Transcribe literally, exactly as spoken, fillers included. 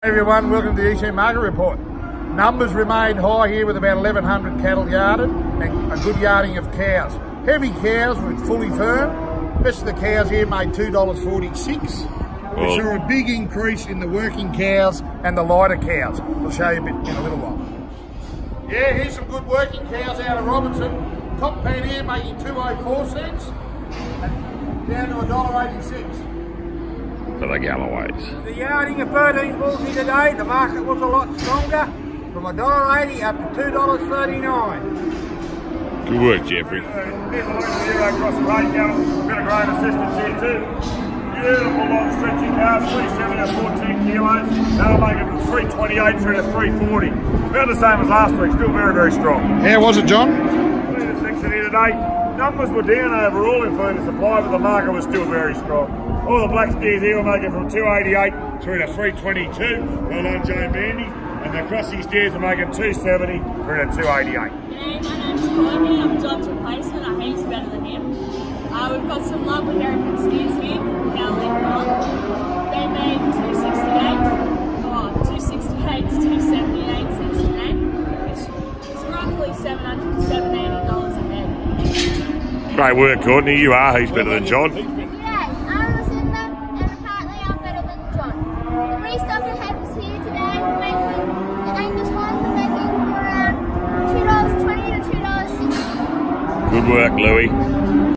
Hey everyone, welcome to the E C Market Report. Numbers remain high here with about eleven hundred cattle yarded and a good yarding of cows. Heavy cows with fully firm. Best of the cows here made two dollars forty-six, which Oh. are a big increase in the working cows and the lighter cows. I'll show you a bit in a little while. Yeah, here's some good working cows out of Robinson. Top pan here making two oh four cents and down to one dollar eighty-six. For the Galloways. The yarding of thirteen bulls here today, the market was a lot stronger, from one dollar eighty up to two dollars thirty-nine. Good work, Jeffrey. People looking here across the Vale Cattle, a bit of grain assistance here too. Beautiful long stretchy cows, three seventy or fourteen kilos. Now making from three twenty-eight through to three forty. About the same as last week, still very, very strong. How was it, John? Three to six in here today. Numbers were down overall in food and supply, but the market was still very strong. All the black steers here were making from two eighty-eight through to three twenty-two. Well done, Joe Bandy. And the crossy steers are making two seventy through to two eighty-eight. G'day, my name's Courtney. I'm John's replacement. I'm heaps better than him. Uh, we've got some lovely Hereford steers here from Cowley Farm. They made two sixty-eight. Oh, two sixty-eight to two seventy-eight cents today, which is roughly seven hundred seventeen dollars a head. Great work, Courtney. You are heaps better than John. Good work, Louis.